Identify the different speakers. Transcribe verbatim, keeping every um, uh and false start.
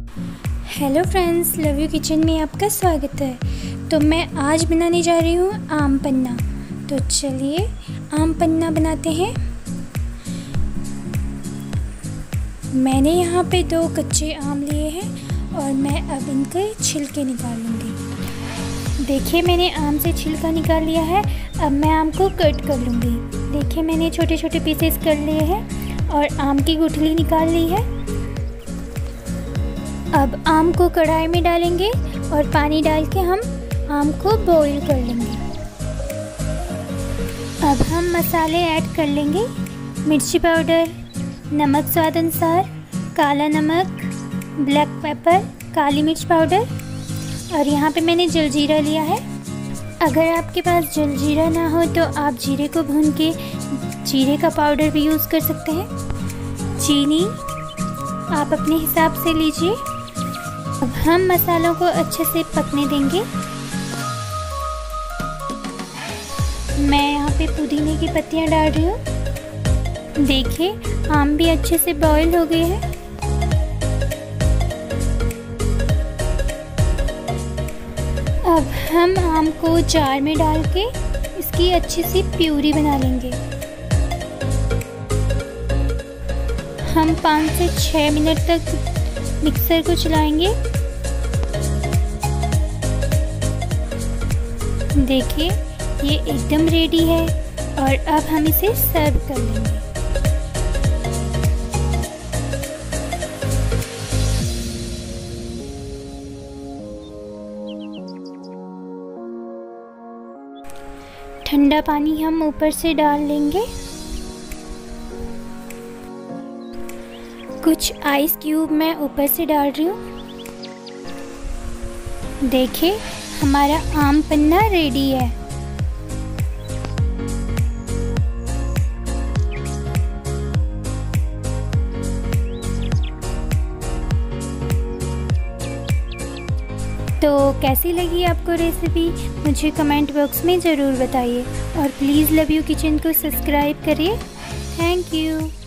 Speaker 1: Hello friends, love you kitchen में आपका स्वागत है। तो मैं आज बनाने जा रही हूँ आम पन्ना। तो चलिए आम पन्ना बनाते हैं। मैंने यहाँ पे दो कच्चे आम लिए हैं और मैं अब इनके छिलके निकाल लूँगी। देखिए मैंने आम से छिलका निकाल लिया है। अब मैं आम को कट कर लूँगी। देखिए मैंने छोटे छोटे पीसेस कर लिए हैं और आम की गुठली निकाल ली है। अब आम को कढ़ाई में डालेंगे और पानी डाल के हम आम को बॉईल कर लेंगे। अब हम मसाले ऐड कर लेंगे। मिर्ची पाउडर, नमक स्वाद अनुसार, काला नमक, ब्लैक पेपर, काली मिर्च पाउडर और यहाँ पे मैंने जलजीरा लिया है। अगर आपके पास जलजीरा ना हो तो आप जीरे को भून के जीरे का पाउडर भी यूज़ कर सकते हैं। चीनी आप अपने हिसाब से लीजिए। अब हम मसालों को अच्छे से पकने देंगे। मैं यहाँ पे पुदीने की पत्तियाँ डाल रही हूँ। देखिए आम भी अच्छे से बॉईल हो गए हैं। अब हम आम को जार में डाल के इसकी अच्छी सी प्यूरी बना लेंगे। हम पाँच से छः मिनट तक मिक्सर को चलाएंगे। देखिए ये एकदम रेडी है और अब हम इसे सर्व कर लेंगे। ठंडा पानी हम ऊपर से डाल लेंगे। कुछ आइस क्यूब मैं ऊपर से डाल रही हूँ। देखिए हमारा आम पन्ना रेडी है। तो कैसी लगी आपको रेसिपी, मुझे कमेंट बॉक्स में ज़रूर बताइए और प्लीज़ लव यू किचन को सब्सक्राइब करिए। Thank you.